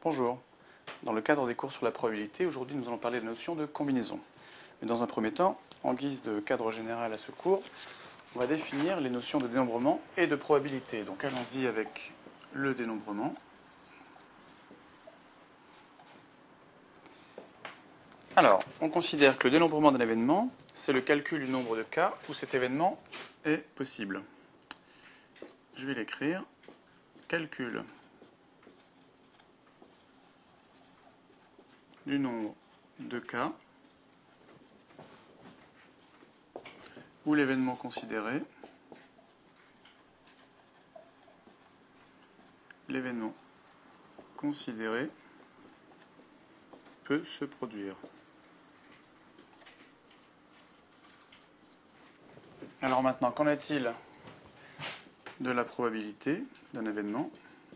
Bonjour. Dans le cadre des cours sur la probabilité, aujourd'hui nous allons parler de la notion de combinaison. Mais dans un premier temps, en guise de cadre général à ce cours, on va définir les notions de dénombrement et de probabilité. Donc allons-y avec le dénombrement. Alors, on considère que le dénombrement d'un événement, c'est le calcul du nombre de cas où cet événement est possible. Je vais l'écrire. Calcul du nombre de cas où l'événement considéré peut se produire. Alors maintenant, qu'en est-il de la probabilité d'un événement?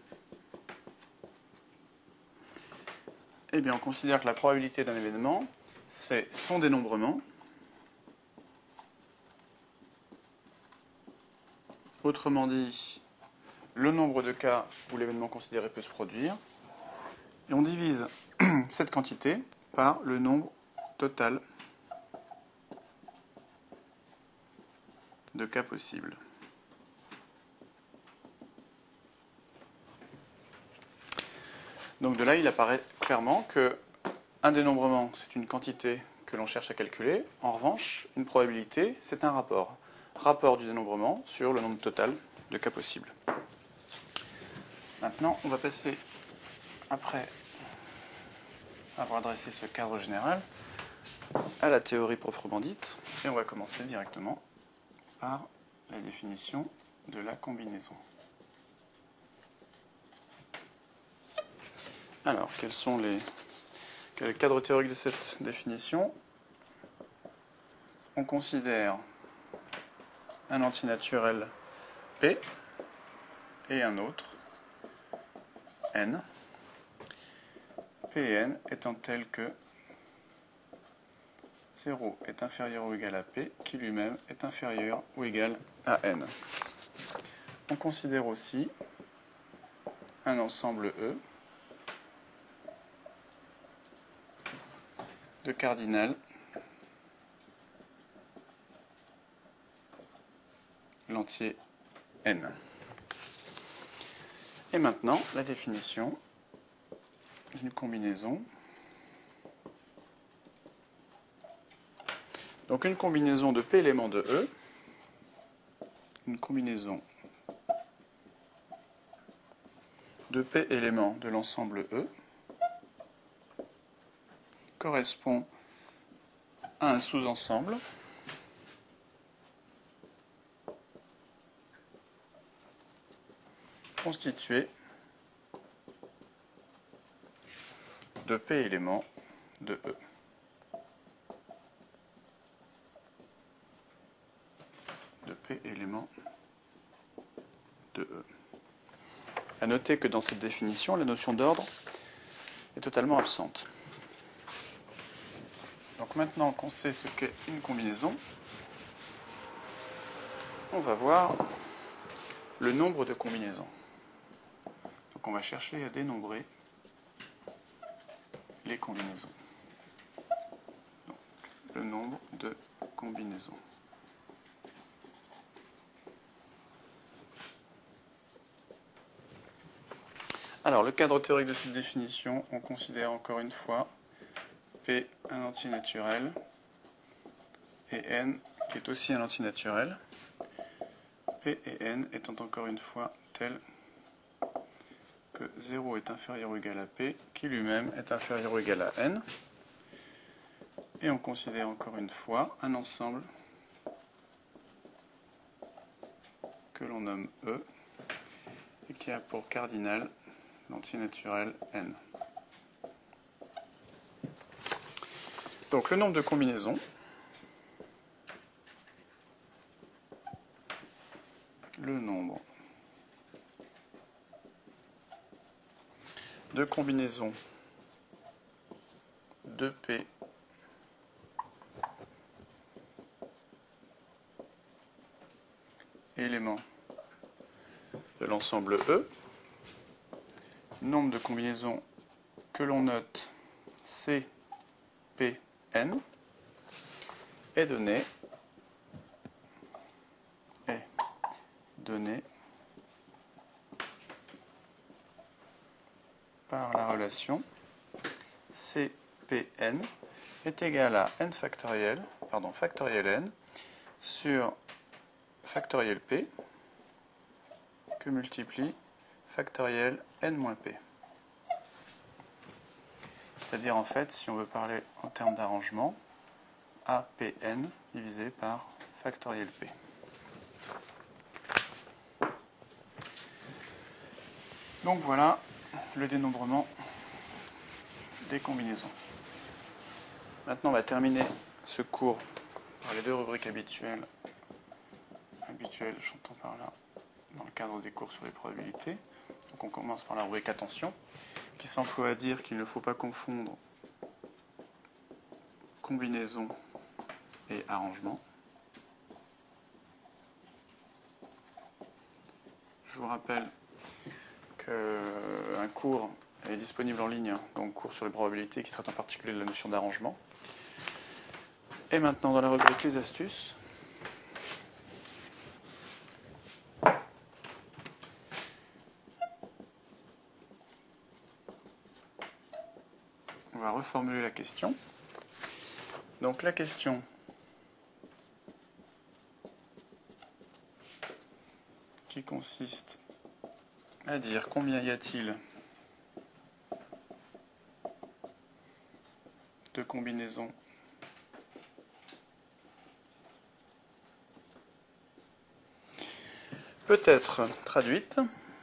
Eh bien, on considère que la probabilité d'un événement, c'est son dénombrement, autrement dit, le nombre de cas où l'événement considéré peut se produire, et on divise cette quantité par le nombre total de cas possibles. Donc de là, il apparaît clairement que un dénombrement, c'est une quantité que l'on cherche à calculer. En revanche, une probabilité, c'est un rapport. Rapport du dénombrement sur le nombre total de cas possibles. Maintenant, on va passer, après avoir dressé ce cadre général, à la théorie proprement dite. Et on va commencer directement par la définition de la combinaison. Alors, quel est le cadre théorique de cette définition? On considère un antinaturel P et un autre N. P et N étant tels que 0 est inférieur ou égal à P, qui lui-même est inférieur ou égal à N. On considère aussi un ensemble E de cardinal l'entier N. Et maintenant, la définition d'une combinaison. Donc une combinaison de P éléments de E, une combinaison de P éléments de l'ensemble E correspond à un sous-ensemble constitué de P éléments de E. De P éléments de E. À noter que dans cette définition, la notion d'ordre est totalement absente. Donc maintenant qu'on sait ce qu'est une combinaison, on va voir le nombre de combinaisons. Donc on va chercher à dénombrer les combinaisons. Donc, le nombre de combinaisons. Alors, le cadre théorique de cette définition, on considère encore une fois P un antinaturel et N qui est aussi un antinaturel. P et N étant encore une fois tels que 0 est inférieur ou égal à P, qui lui-même est inférieur ou égal à N. Et on considère encore une fois un ensemble que l'on nomme E et qui a pour cardinal l'antinaturel N. Donc le nombre de combinaisons de P éléments de l'ensemble E, nombre de combinaisons que l'on note CPN est donné par la relation CPN est égal à n factoriel, factoriel n sur factoriel p que multiplie factoriel n moins p. C'est-à-dire en fait, si on veut parler en termes d'arrangement, APN divisé par factoriel p. Donc voilà le dénombrement des combinaisons. Maintenant, on va terminer ce cours par les deux rubriques habituelles, j'entends par là, dans le cadre des cours sur les probabilités. Donc on commence par la rubrique attention, qui s'emploie à dire qu'il ne faut pas confondre combinaison et arrangement. Je vous rappelle qu'un cours est disponible en ligne, donc cours sur les probabilités qui traite en particulier de la notion d'arrangement. Et maintenant, dans la rubrique les astuces, on va reformuler la question. Donc la question qui consiste à dire combien y a-t-il de combinaisons peut être traduite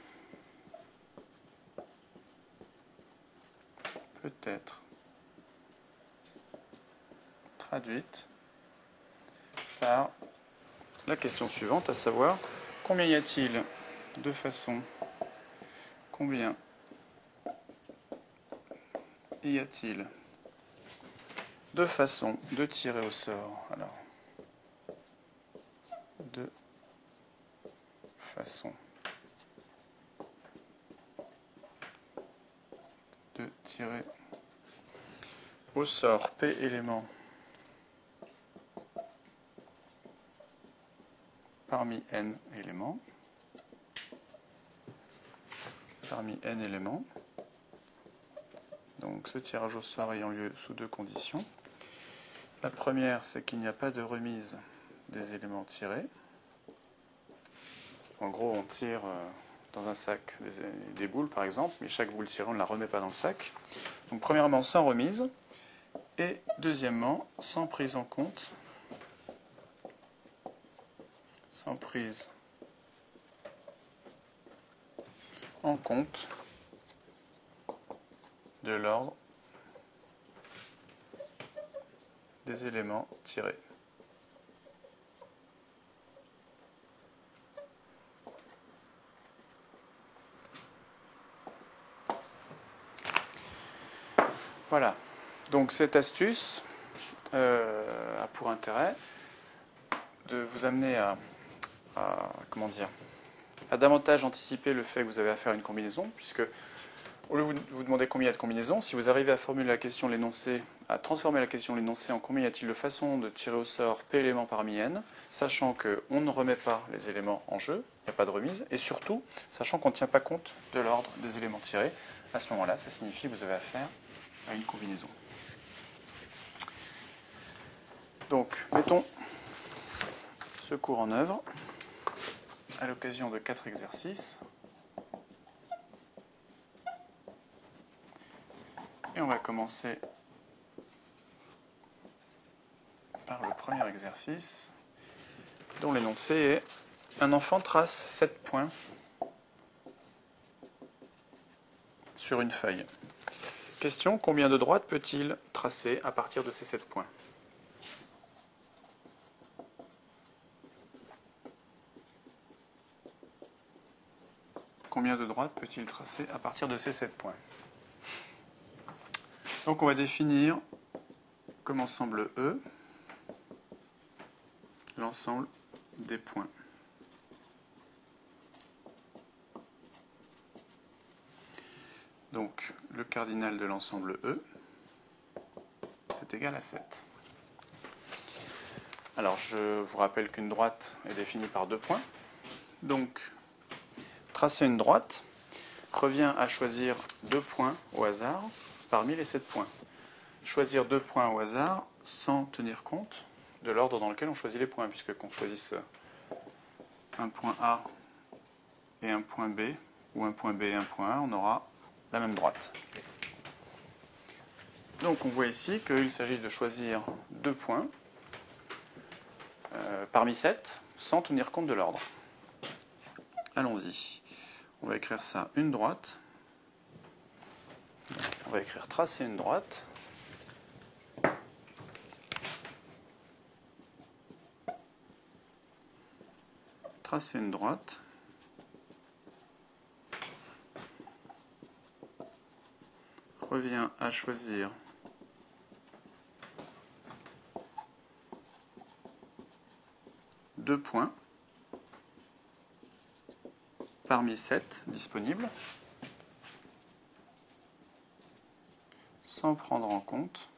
par la question suivante, à savoir combien y a-t-il de façons, combien y a-t-il de façons de tirer au sort. Alors, de façon de tirer au sort P éléments parmi n éléments. Donc ce tirage au sort ayant lieu sous deux conditions. La première, c'est qu'il n'y a pas de remise des éléments tirés. En gros, on tire dans un sac des boules, par exemple, mais chaque boule tirée, on ne la remet pas dans le sac. Donc premièrement, sans remise, et deuxièmement, sans prise en compte, de l'ordre des éléments tirés. Voilà. Donc cette astuce a pour intérêt de vous amener à davantage anticiper le fait que vous avez à faire une combinaison, puisque au lieu de vous demander combien il y a de combinaisons, si vous arrivez à formuler la question, l'énoncé, à transformer la question, l'énoncé en combien y a-t-il de façons de tirer au sort P éléments parmi n, sachant qu'on ne remet pas les éléments en jeu, il n'y a pas de remise, et surtout, sachant qu'on ne tient pas compte de l'ordre des éléments tirés, à ce moment-là, ça signifie que vous avez affaire à une combinaison. Donc, mettons ce cours en œuvre à l'occasion de 4 exercices. Et on va commencer par le premier exercice, dont l'énoncé est « Un enfant trace 7 points sur une feuille. Question, combien de droites peut-il tracer à partir de ces 7 points ? Combien de droites peut-il tracer à partir de ces 7 points ? Donc on va définir comme ensemble E l'ensemble des points. Donc le cardinal de l'ensemble E, c'est égal à 7. Alors je vous rappelle qu'une droite est définie par 2 points. Donc tracer une droite revient à choisir 2 points au hasard parmi les 7 points. Choisir 2 points au hasard sans tenir compte de l'ordre dans lequel on choisit les points, puisque qu'on choisisse un point A et un point B, ou un point B et un point A, on aura la même droite. Donc on voit ici qu'il s'agit de choisir 2 points parmi 7 sans tenir compte de l'ordre. Allons-y. On va écrire ça, une droite. On va écrire tracer une droite. Tracer une droite. Revient à choisir deux points parmi 7 disponibles sans prendre en compte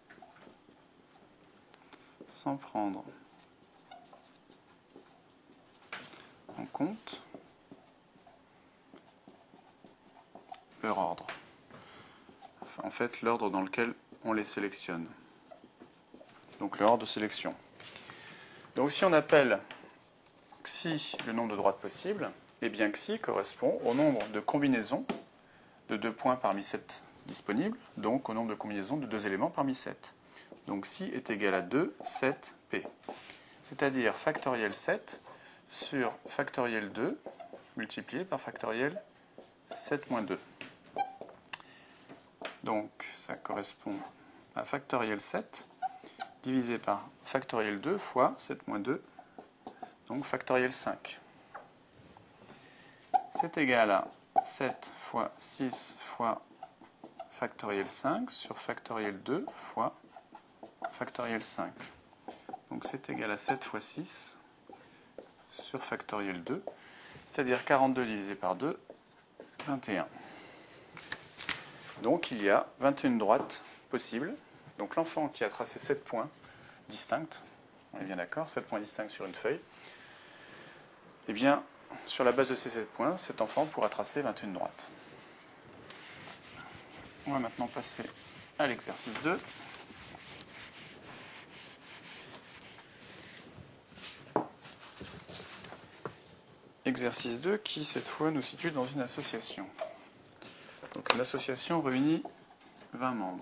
leur ordre. Enfin, en fait, l'ordre dans lequel on les sélectionne. Donc l'ordre de sélection. Donc si on appelle xi le nombre de droites possibles, et bien xi correspond au nombre de combinaisons de 2 points parmi 7 disponibles, donc au nombre de combinaisons de 2 éléments parmi 7. Donc xi est égal à 2, 7, p. C'est-à-dire factoriel 7 sur factoriel 2 multiplié par factoriel 7 moins 2. Donc ça correspond à factoriel 7 divisé par factoriel 2 fois 7 moins 2, donc factoriel 5. C'est égal à 7 fois 6 fois factoriel 5 sur factoriel 2 fois factoriel 5. Donc c'est égal à 7 fois 6 sur factoriel 2, c'est-à-dire 42 divisé par 2, 21. Donc il y a 21 droites possibles. Donc l'enfant qui a tracé 7 points distincts, on est bien d'accord, 7 points distincts sur une feuille, eh bien, sur la base de ces 7 points, cet enfant pourra tracer 21 droites. On va maintenant passer à l'exercice 2. Exercice 2 qui, cette fois, nous situe dans une association. Donc une association réunit 20 membres.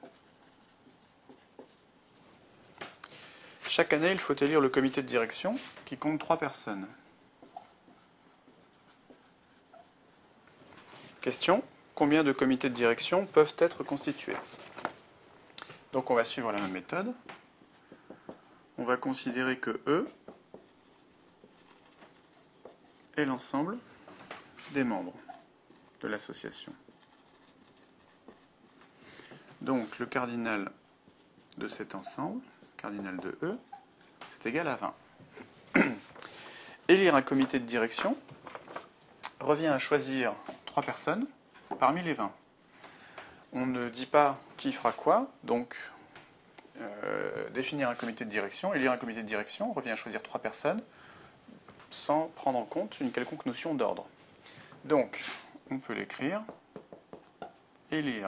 Chaque année, il faut élire le comité de direction qui compte 3 personnes. Question, combien de comités de direction peuvent être constitués? Donc on va suivre la même méthode. On va considérer que E est l'ensemble des membres de l'association. Donc le cardinal de cet ensemble, cardinal de E, c'est égal à 20. Élire un comité de direction revient à choisir 3 personnes parmi les 20. On ne dit pas qui fera quoi, donc définir un comité de direction, élire un comité de direction revient à choisir 3 personnes sans prendre en compte une quelconque notion d'ordre. Donc, on peut l'écrire, élire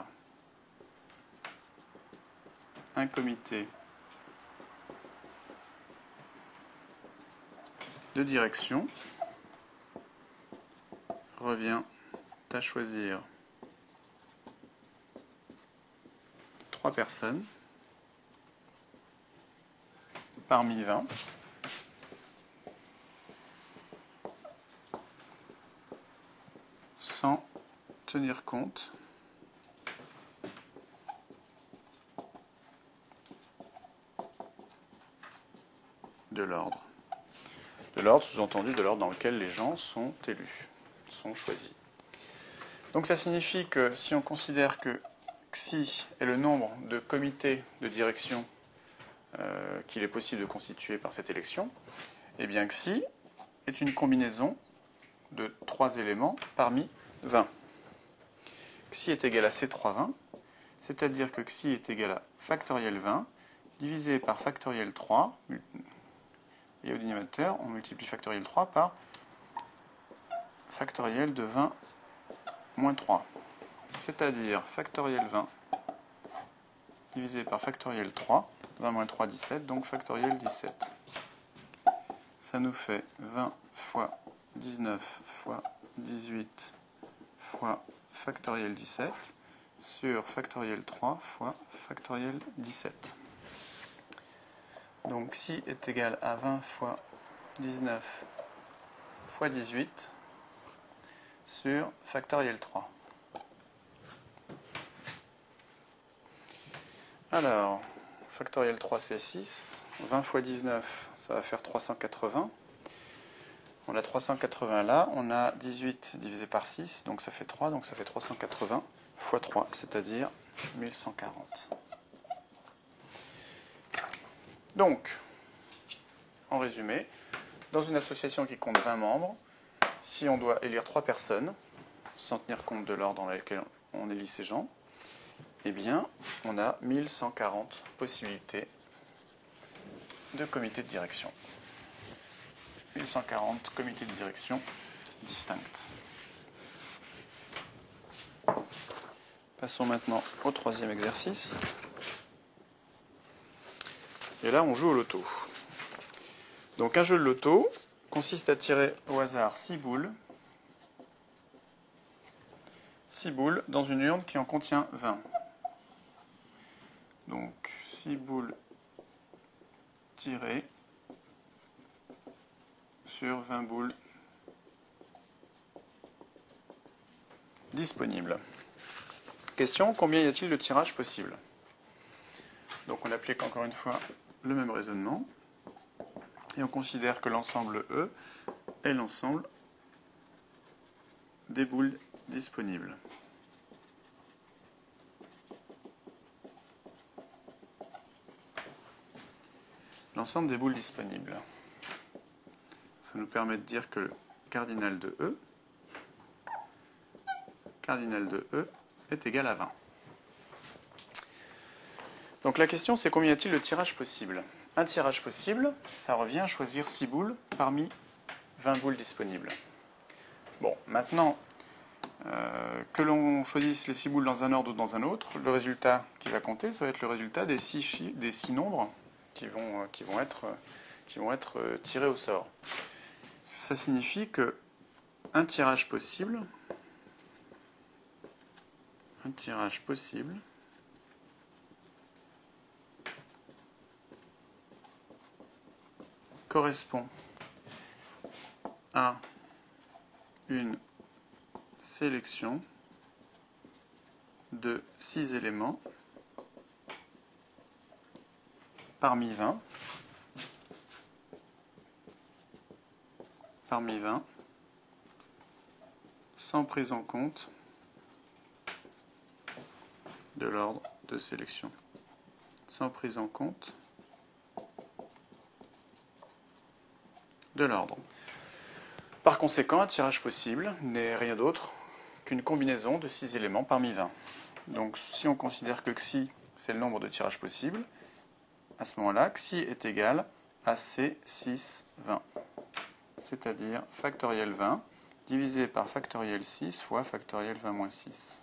un comité de direction revient à choisir 3 personnes parmi 20 sans tenir compte de l'ordre. De l'ordre, sous-entendu de l'ordre dans lequel les gens sont élus, sont choisis. Donc ça signifie que si on considère que xi est le nombre de comités de direction qu'il est possible de constituer par cette élection, eh bien xi est une combinaison de 3 éléments parmi 20. xi est égal à C320, c'est-à-dire que xi est égal à factoriel 20 divisé par factoriel 3, et au dénominateur, on multiplie factoriel 3 par factoriel de 20 moins 3, c'est-à-dire factoriel 20 divisé par factoriel 3, 20 moins 3, 17, donc factoriel 17. Ça nous fait 20 fois 19 fois 18 fois factoriel 17 sur factoriel 3 fois factoriel 17. Donc xi est égal à 20 fois 19 fois 18 sur factoriel 3. Alors, factoriel 3 c'est 6, 20 fois 19 ça va faire 380. On a 380 là, on a 18 divisé par 6, donc ça fait 3, donc ça fait 380 fois 3, c'est-à-dire 1140. Donc, en résumé, dans une association qui compte 20 membres, si on doit élire 3 personnes, sans tenir compte de l'ordre dans lequel on élit ces gens, eh bien, on a 1140 possibilités de comités de direction. 1140 comités de direction distincts. Passons maintenant au troisième exercice. Et là, on joue au loto. Donc un jeu de loto consiste à tirer au hasard 6 boules. 6 boules dans une urne qui en contient 20. Donc 6 boules tirées sur 20 boules disponibles. Question, combien y a-t-il de tirages possibles? Donc on applique encore une fois le même raisonnement et on considère que l'ensemble E est l'ensemble des boules disponibles. L'ensemble des boules disponibles. Ça nous permet de dire que le cardinal de E est égal à 20. Donc la question c'est combien y a-t-il de tirages possibles? Un tirage possible, ça revient à choisir 6 boules parmi 20 boules disponibles. Bon, maintenant, que l'on choisisse les 6 boules dans un ordre ou dans un autre, le résultat qui va compter, ça va être le résultat des 6 nombres qui vont être tirés au sort. Ça signifie que un tirage possible correspond à une sélection de 6 éléments parmi 20 sans prise en compte de l'ordre de sélection. Sans prise en compte de l'ordre. Par conséquent, un tirage possible n'est rien d'autre qu'une combinaison de 6 éléments parmi 20. Donc si on considère que xi, c'est le nombre de tirages possibles, à ce moment-là, xi est égal à C6, 20. C'est-à-dire factoriel 20 divisé par factoriel 6 fois factoriel 20 moins 6.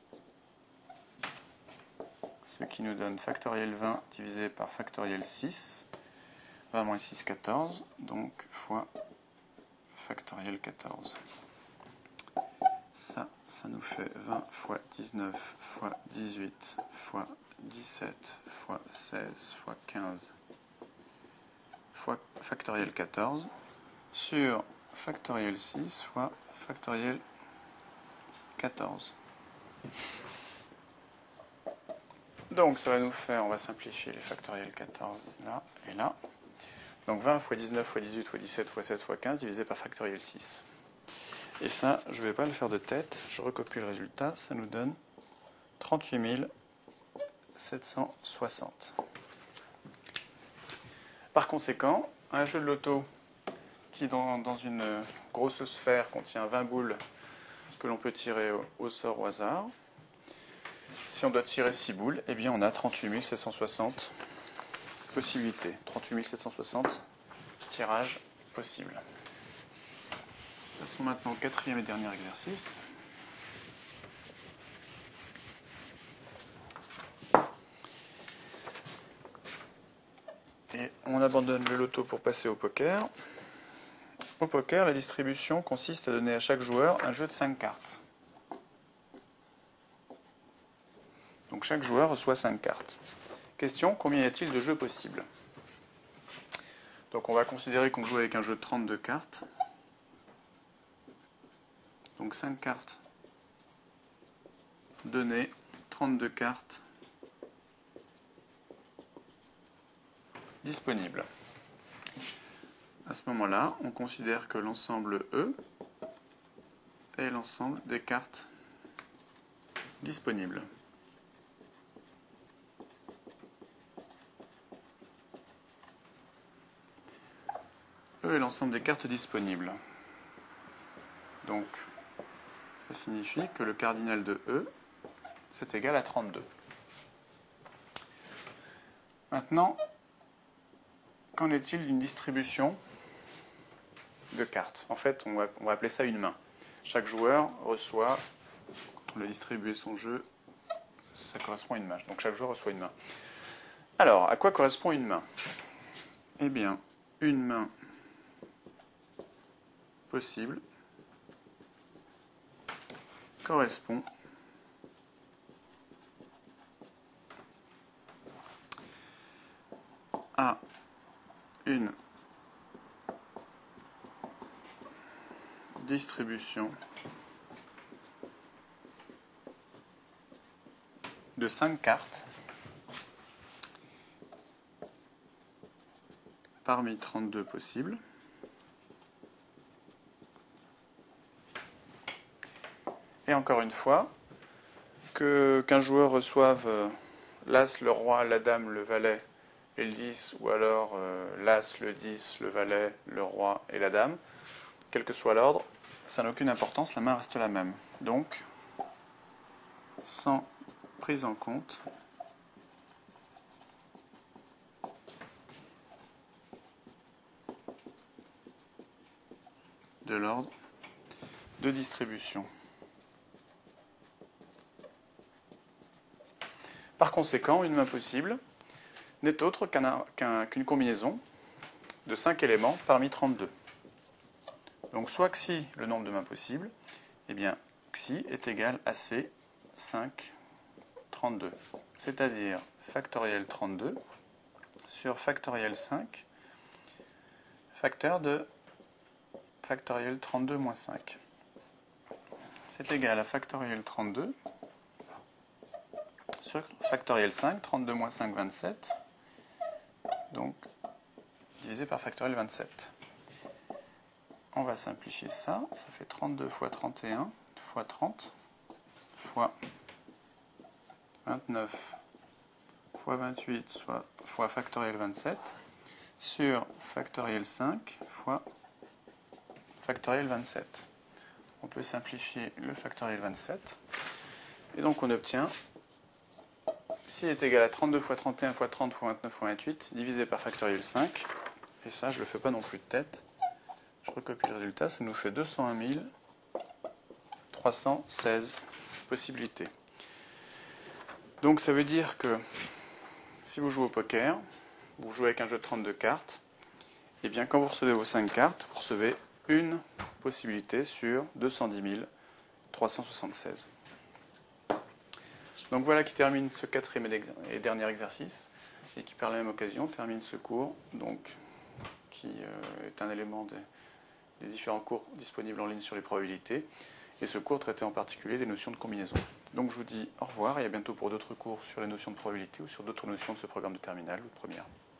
Ce qui nous donne factoriel 20 divisé par factoriel 6, 20 moins 6, 14, donc fois factoriel 14. Ça nous fait 20 fois 19 fois 18 fois 17 fois 16 fois 15 fois factoriel 14 sur factoriel 6 fois factoriel 14. Donc ça va nous faire, on va simplifier les factoriels 14 là et là. Donc 20 fois 19 fois 18 fois 17 fois 16 fois 15 divisé par factoriel 6. Et ça, je ne vais pas le faire de tête, je recopie le résultat, ça nous donne 38 760. Par conséquent, un jeu de loto qui dans une grosse sphère contient 20 boules que l'on peut tirer au sort au hasard, Si on doit tirer 6 boules, eh bien on a 38 760 possibilités. 38 760 tirages possibles. Passons maintenant au quatrième et dernier exercice. Et on abandonne le loto pour passer au poker. Au poker, la distribution consiste à donner à chaque joueur un jeu de 5 cartes. Donc chaque joueur reçoit 5 cartes. Question, combien y a-t-il de jeux possibles? Donc on va considérer qu'on joue avec un jeu de 32 cartes. Donc 5 cartes données, 32 cartes disponibles. À ce moment-là, on considère que l'ensemble E est l'ensemble des cartes disponibles. E est l'ensemble des cartes disponibles. Donc, ça signifie que le cardinal de E, c'est égal à 32. Maintenant, qu'en est-il d'une distribution de cartes? En fait, on va appeler ça une main. Chaque joueur reçoit, quand on a distribué son jeu, ça correspond à une main. Donc chaque joueur reçoit une main. Alors, à quoi correspond une main? Eh bien, une main possible correspond à une distribution de 5 cartes parmi 32 possibles. Et encore une fois, qu'un joueur reçoive l'As, le Roi, la Dame, le Valet et le 10, ou alors l'As, le 10, le Valet, le Roi et la Dame, quel que soit l'ordre, ça n'a aucune importance, la main reste la même. Donc, sans prise en compte de l'ordre de distribution. Par conséquent, une main possible n'est autre qu'une combinaison de 5 éléments parmi 32. Donc soit xi, le nombre de mains possibles, eh bien xi est égal à c 5 32. C'est-à-dire factoriel 32 sur factoriel 5, facteur de factoriel 32 moins 5. C'est égal à factoriel 32 sur factoriel 5, 32 moins 5, 27, donc divisé par factoriel 27. On va simplifier ça, ça fait 32 fois 31 fois 30 fois 29 fois 28 fois factoriel 27 sur factoriel 5 fois factoriel 27. On peut simplifier le factoriel 27 et donc on obtient xi est égal à 32 fois 31 fois 30 fois 29 fois 28 divisé par factoriel 5, et ça je ne le fais pas non plus de tête, je recopie le résultat, ça nous fait 201 316 possibilités. Donc ça veut dire que si vous jouez au poker, vous jouez avec un jeu de 32 cartes, et bien quand vous recevez vos 5 cartes, vous recevez une possibilité sur 210 376. Donc voilà qui termine ce quatrième et dernier exercice, et qui par la même occasion termine ce cours, donc, qui est un élément des différents cours disponibles en ligne sur les probabilités, et ce cours traitait en particulier des notions de combinaison. Donc je vous dis au revoir et à bientôt pour d'autres cours sur les notions de probabilité ou sur d'autres notions de ce programme de terminale ou de première.